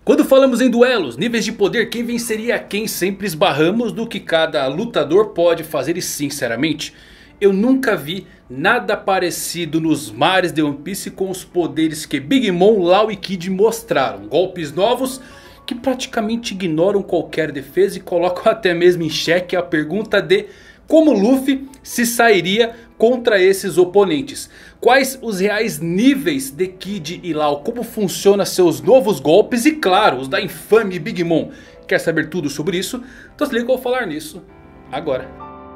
Quando falamos em duelos, níveis de poder, quem venceria quem, sempre esbarramos do que cada lutador pode fazer. E sinceramente, eu nunca vi nada parecido nos mares de One Piece com os poderes que Big Mom, Law e Kid mostraram. Golpes novos que praticamente ignoram qualquer defesa e colocam até mesmo em xeque a pergunta de como Luffy se sairia contra esses oponentes. Quais os reais níveis de Kid e Law, como funcionam seus novos golpes e claro, os da infame Big Mom. Quer saber tudo sobre isso? Então se liga que eu vou falar nisso agora.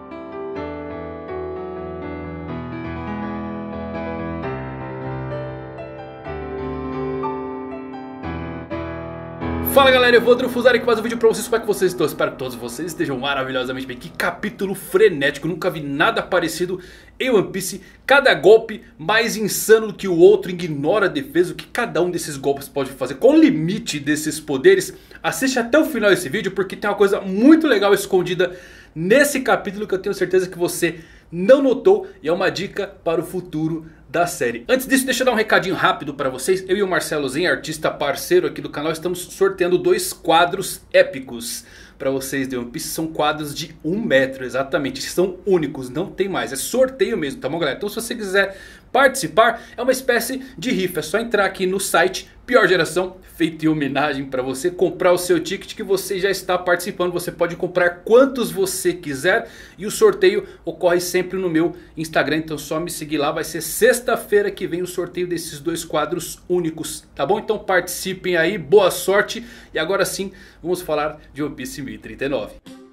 Fala galera, eu vou Drufuzar aqui mais um vídeo pra vocês. Como é que vocês estão? Espero que todos vocês estejam maravilhosamente bem. Que capítulo frenético, nunca vi nada parecido em One Piece. Cada golpe mais insano do que o outro, ignora a defesa. O que cada um desses golpes pode fazer, qual o limite desses poderes. Assiste até o final desse vídeo porque tem uma coisa muito legal escondida nesse capítulo que eu tenho certeza que você não notou. E é uma dica para o futuro da série. Antes disso, deixa eu dar um recadinho rápido para vocês. Eu e o Marcelo Zen, artista parceiro aqui do canal, estamos sorteando 2 quadros épicos para vocês de One Piece. São quadros de 1 metro, exatamente. São únicos, não tem mais. É sorteio mesmo, tá bom galera? Então se você quiser participar, é uma espécie de rifa. É só entrar aqui no site Pior Geração, feito em homenagem para você, comprar o seu ticket que você já está participando. Você pode comprar quantos você quiser. E o sorteio ocorre sempre no meu Instagram, então só me seguir lá. Vai ser sexta-feira que vem o sorteio desses 2 quadros únicos, tá bom? Então participem aí, boa sorte. E agora sim, vamos falar de One Piece 1039.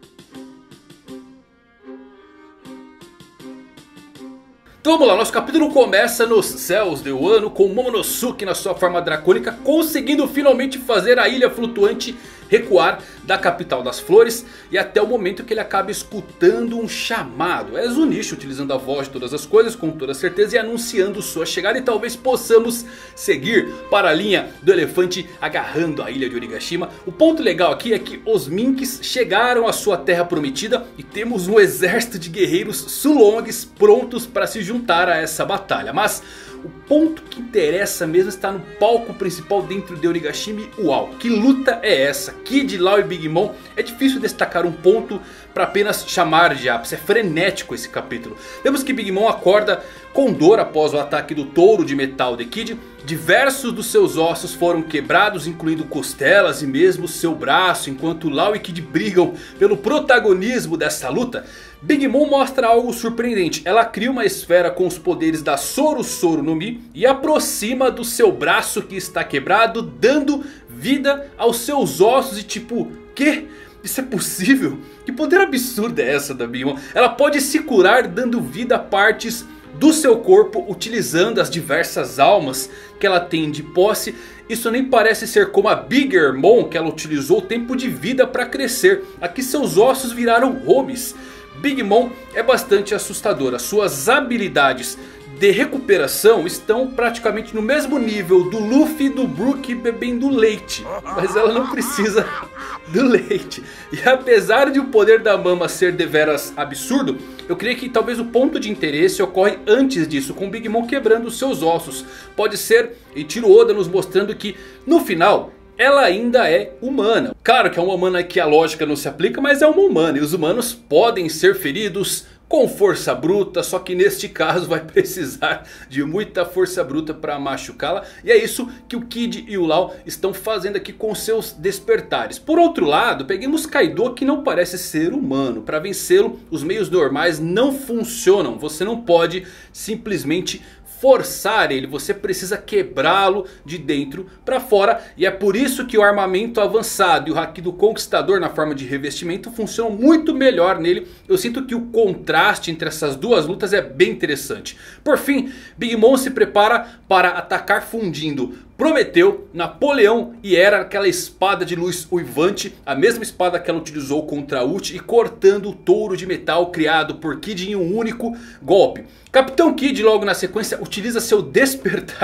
Então vamos lá, nosso capítulo começa nos céus de Wano com Momonosuke na sua forma dracônica, conseguindo finalmente fazer a ilha flutuante recuar da capital das flores. E até o momento que ele acaba escutando um chamado. É Zunichi utilizando a voz de todas as coisas com toda certeza e anunciando sua chegada. E talvez possamos seguir para a linha do elefante agarrando a ilha de Onigashima. O ponto legal aqui é que os Minks chegaram à sua terra prometida. E temos um exército de guerreiros Sulongs prontos para se juntar a essa batalha. Mas o ponto que interessa mesmo está no palco principal dentro de Onigashima. Uau, que luta é essa? Kid, Law e Big Mom. É difícil destacar um ponto para apenas chamar de ápice. É frenético esse capítulo. Vemos que Big Mom acorda com dor após o ataque do touro de metal de Kid. Diversos dos seus ossos foram quebrados, incluindo costelas e mesmo seu braço. Enquanto Law e Kid brigam pelo protagonismo dessa luta, Big Mom mostra algo surpreendente. Ela cria uma esfera com os poderes da Soro Soro no Mi e aproxima do seu braço que está quebrado, dando vida aos seus ossos. E tipo, que? Isso é possível? Que poder absurdo é essa da Big Mom? Ela pode se curar dando vida a partes do seu corpo, utilizando as diversas almas que ela tem de posse. Isso nem parece ser como a Bigger Mom, que ela utilizou o tempo de vida para crescer. Aqui seus ossos viraram homies. Big Mom é bastante assustadora. Suas habilidades de recuperação estão praticamente no mesmo nível do Luffy e do Brook bebendo leite. Mas ela não precisa do leite. E apesar de o poder da Mama ser deveras absurdo, eu creio que talvez o ponto de interesse ocorre antes disso, com Big Mom quebrando os seus ossos. Pode ser Eiichiro Oda nos mostrando que no final ela ainda é humana. Claro que é uma humana que a lógica não se aplica, mas é uma humana. E os humanos podem ser feridos com força bruta, só que neste caso vai precisar de muita força bruta para machucá-la. E é isso que o Kid e o Law estão fazendo aqui com seus despertares. Por outro lado, peguemos Kaido, que não parece ser humano. Para vencê-lo, os meios normais não funcionam. Você não pode simplesmente forçar ele, você precisa quebrá-lo de dentro para fora. E é por isso que o armamento avançado e o Haki do Conquistador na forma de revestimento funcionam muito melhor nele. Eu sinto que o contraste entre essas duas lutas é bem interessante. Por fim, Big Mom se prepara para atacar fundindo Prometeu, Napoleão e Hera, aquela espada de luz uivante, a mesma espada que ela utilizou contra Uchi, e cortando o touro de metal criado por Kid em um único golpe. Capitão Kid logo na sequência utiliza seu despertar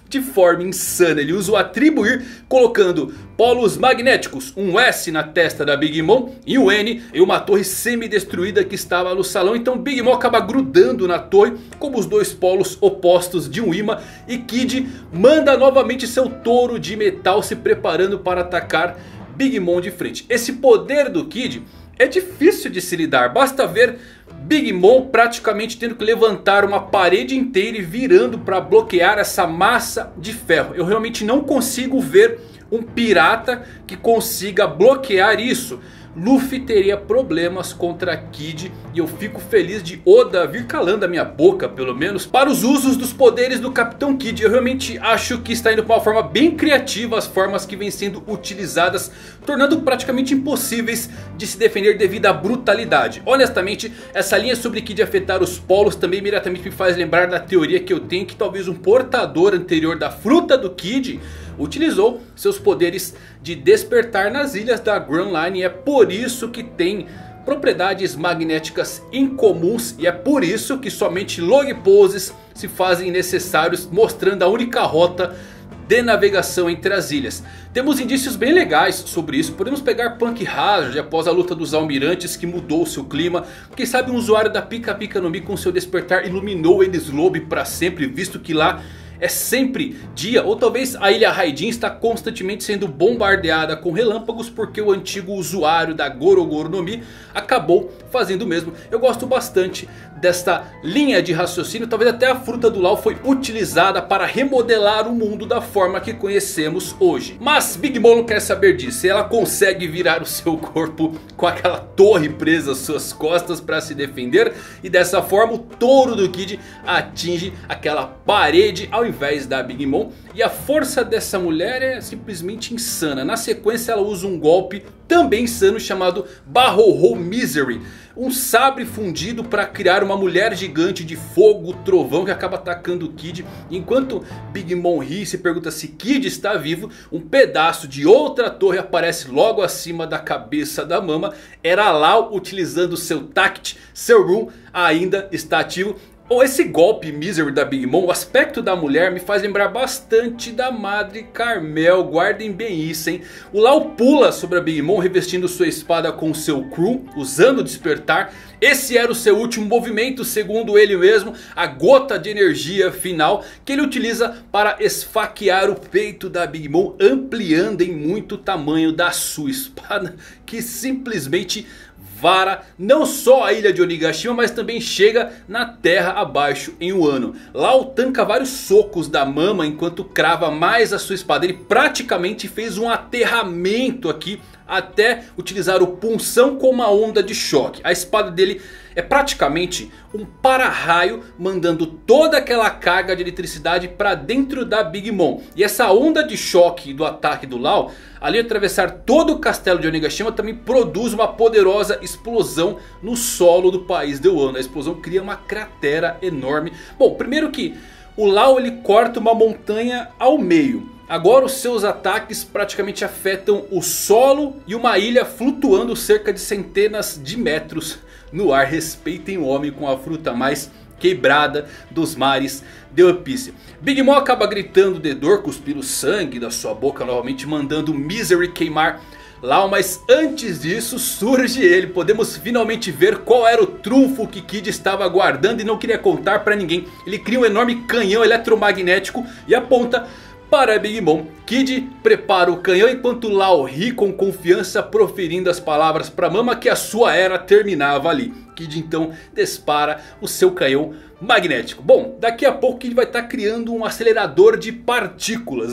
de forma insana. Ele usa o atribuir colocando polos magnéticos, um S na testa da Big Mom e um N em uma torre semi-destruída que estava no salão. Então Big Mom acaba grudando na torre como os dois polos opostos de um imã. E Kid manda novamente seu touro de metal se preparando para atacar Big Mom de frente. Esse poder do Kid é difícil de se lidar. Basta ver Big Mom praticamente tendo que levantar uma parede inteira e virando para bloquear essa massa de ferro. Eu realmente não consigo ver um pirata que consiga bloquear isso. Luffy teria problemas contra Kid. E eu fico feliz de Oda vir calando a minha boca, pelo menos, para os usos dos poderes do Capitão Kid. Eu realmente acho que está indo para uma forma bem criativa as formas que vêm sendo utilizadas, tornando praticamente impossíveis de se defender devido à brutalidade. Honestamente, essa linha sobre Kid afetar os polos também imediatamente me faz lembrar da teoria que eu tenho, que talvez um portador anterior da fruta do Kid utilizou seus poderes de despertar nas ilhas da Grand Line. E é por isso que tem propriedades magnéticas incomuns. E é por isso que somente log poses se fazem necessários, mostrando a única rota de navegação entre as ilhas. Temos indícios bem legais sobre isso. Podemos pegar Punk Hazard após a luta dos almirantes, que mudou o seu clima. Quem sabe um usuário da Pika Pika no Mi com seu despertar iluminou Enies Lobby para sempre, visto que lá é sempre dia. Ou talvez a ilha Raidin está constantemente sendo bombardeada com relâmpagos, porque o antigo usuário da Gorogoro no Mi acabou fazendo o mesmo. Eu gosto bastante desta linha de raciocínio. Talvez até a fruta do Law foi utilizada para remodelar o mundo da forma que conhecemos hoje. Mas Big Mom não quer saber disso. Ela consegue virar o seu corpo com aquela torre presa às suas costas para se defender. E dessa forma o touro do Kid atinge aquela parede ao invés da Big Mom. E a força dessa mulher é simplesmente insana. Na sequência ela usa um golpe também insano chamado Barrow Misery. Um sabre fundido para criar uma mulher gigante de fogo, trovão, que acaba atacando o Kid. Enquanto Big Mom ri e se pergunta se Kid está vivo, um pedaço de outra torre aparece logo acima da cabeça da Mama. Era Law utilizando seu Tact, seu Room ainda está ativo. Esse golpe Misery da Big Mom, o aspecto da mulher me faz lembrar bastante da Madre Carmel. Guardem bem isso, hein. O Law pula sobre a Big Mom revestindo sua espada com seu crew, usando o despertar. Esse era o seu último movimento, segundo ele mesmo, a gota de energia final que ele utiliza para esfaquear o peito da Big Mom, ampliando em muito o tamanho da sua espada, que simplesmente vara não só a ilha de Onigashima, mas também chega na terra abaixo em Wano. Law tanca vários socos da Mama enquanto crava mais a sua espada. Ele praticamente fez um aterramento aqui até utilizar o punção com uma onda de choque. A espada dele é praticamente um para-raio, mandando toda aquela carga de eletricidade para dentro da Big Mom. E essa onda de choque do ataque do Law, ali atravessar todo o castelo de Onigashima, também produz uma poderosa explosão no solo do país de Wano. A explosão cria uma cratera enorme. Bom, primeiro que o Law ele corta uma montanha ao meio. Agora os seus ataques praticamente afetam o solo e uma ilha flutuando cerca de centenas de metros no ar. Respeitem o homem com a fruta mais quebrada dos mares de One Piece. Big Mom acaba gritando de dor, cuspindo sangue da sua boca novamente, mandando Misery queimar Law. Mas antes disso surge ele. Podemos finalmente ver qual era o trunfo que Kid estava aguardando e não queria contar para ninguém. Ele cria um enorme canhão eletromagnético e aponta para Big Mom. Kid prepara o canhão enquanto Law ri com confiança, proferindo as palavras para Mama que a sua era terminava ali. Kid então dispara o seu canhão magnético. Bom, daqui a pouco Kid vai estar criando um acelerador de partículas.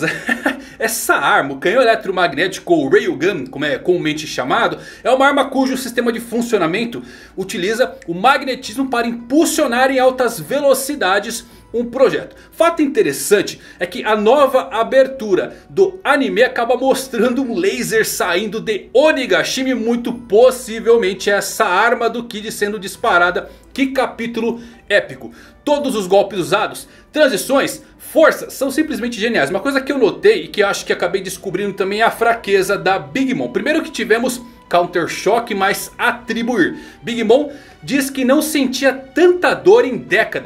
Essa arma, o canhão eletromagnético ou Railgun, como é comumente chamado, é uma arma cujo sistema de funcionamento utiliza o magnetismo para impulsionar em altas velocidades um projeto. Fato interessante é que a nova abertura do anime acaba mostrando um laser saindo de Onigashima e muito possivelmente essa arma do Kid sendo disparada. Que capítulo épico. Todos os golpes usados, transições, força são simplesmente geniais. Uma coisa que eu notei e que eu acho que acabei descobrindo também é a fraqueza da Big Mom. Primeiro que tivemos Counter Shock mais atribuir. Big Mom diz que não sentia tanta dor em décadas.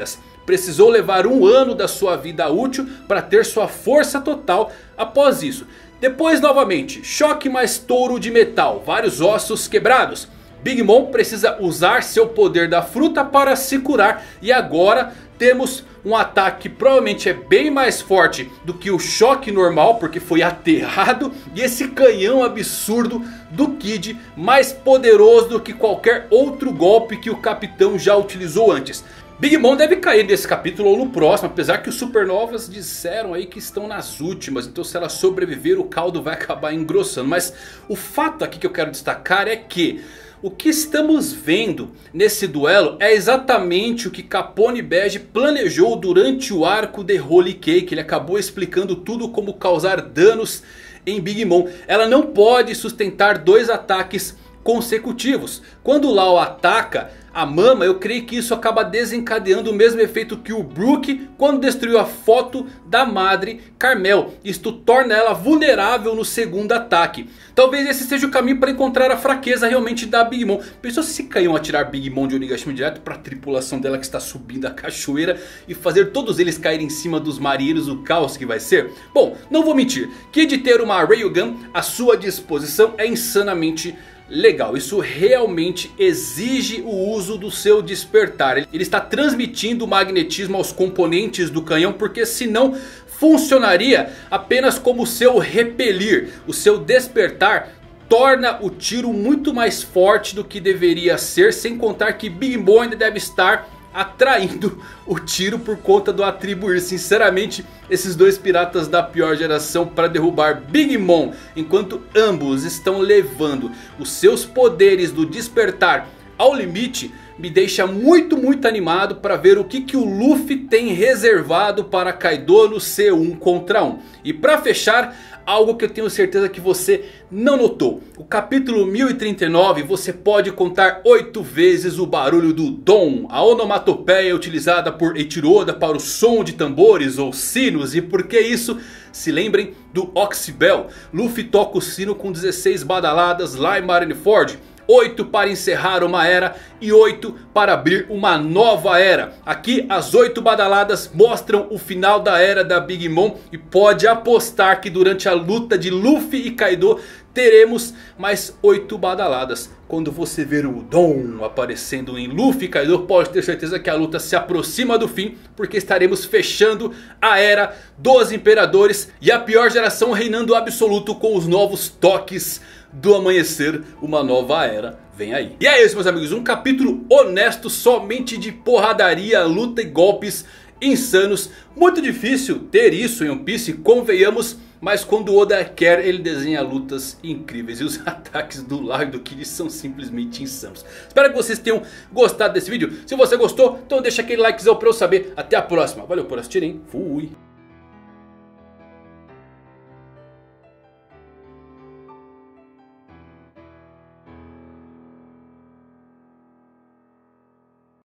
precisou levar 1 ano da sua vida útil para ter sua força total após isso. Depois novamente, choque mais touro de metal, vários ossos quebrados. Big Mom precisa usar seu poder da fruta para se curar. E agora temos um ataque que provavelmente é bem mais forte do que o choque normal, porque foi aterrado. E esse canhão absurdo do Kid, mais poderoso do que qualquer outro golpe que o capitão já utilizou antes. Big Mom deve cair nesse capítulo ou no próximo, apesar que os Supernovas disseram aí que estão nas últimas. Então se ela sobreviver, o caldo vai acabar engrossando. Mas o fato aqui que eu quero destacar é que o que estamos vendo nesse duelo é exatamente o que Capone Bege planejou durante o arco de Holy Cake. Ele acabou explicando tudo como causar danos em Big Mom. Ela não pode sustentar 2 ataques consecutivos. Quando Law ataca a Mama, eu creio que isso acaba desencadeando o mesmo efeito que o Brook quando destruiu a foto da Madre Carmel. Isto torna ela vulnerável no segundo ataque. Talvez esse seja o caminho para encontrar a fraqueza realmente da Big Mom. Pensou se caíam atirar Big Mom de Onigashima direto para a tripulação dela que está subindo a cachoeira e fazer todos eles caírem em cima dos marinheiros, o caos que vai ser? Bom, não vou mentir, que de ter uma Railgun à sua disposição é insanamente legal. Isso realmente exige o uso do seu despertar. Ele está transmitindo o magnetismo aos componentes do canhão, porque senão funcionaria apenas como seu repelir. O seu despertar torna o tiro muito mais forte do que deveria ser. Sem contar que Big Mom ainda deve estar atraindo o tiro por conta do atribuir. Sinceramente, esses 2 piratas da pior geração para derrubar Big Mom, enquanto ambos estão levando os seus poderes do despertar ao limite, me deixa muito animado para ver o que o Luffy tem reservado para Kaido no C1 contra 1. E para fechar, algo que eu tenho certeza que você não notou. O capítulo 1039 você pode contar 8 vezes o barulho do Dom. A onomatopeia utilizada por Eiichiro Oda para o som de tambores ou sinos. E por que isso? Se lembrem do Oxybell. Luffy toca o sino com 16 badaladas lá em Marineford. 8 para encerrar uma era e 8 para abrir uma nova era. Aqui as 8 badaladas mostram o final da era da Big Mom. E pode apostar que durante a luta de Luffy e Kaido teremos mais 8 badaladas. Quando você ver o Dom aparecendo em Luffy e Kaido, pode ter certeza que a luta se aproxima do fim. Porque estaremos fechando a era dos Imperadores e a pior geração reinando absoluto com os novos toques do amanhecer. Uma nova era vem aí. E é isso, meus amigos, um capítulo honesto, somente de porradaria, luta e golpes insanos. Muito difícil ter isso em One Piece, convenhamos. Mas quando o Oda quer, ele desenha lutas incríveis. E os ataques do Law e do Kid são simplesmente insanos. Espero que vocês tenham gostado desse vídeo. Se você gostou, então deixa aquele likezão pra eu saber. Até a próxima. Valeu por assistirem. Fui.